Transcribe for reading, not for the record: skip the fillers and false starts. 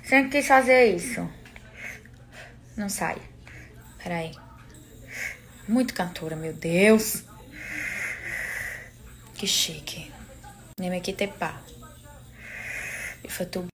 Sempre quis fazer isso. Não sai. Peraí. Muito cantora, meu Deus. Que chique. Nem me quitei pá. E foi tu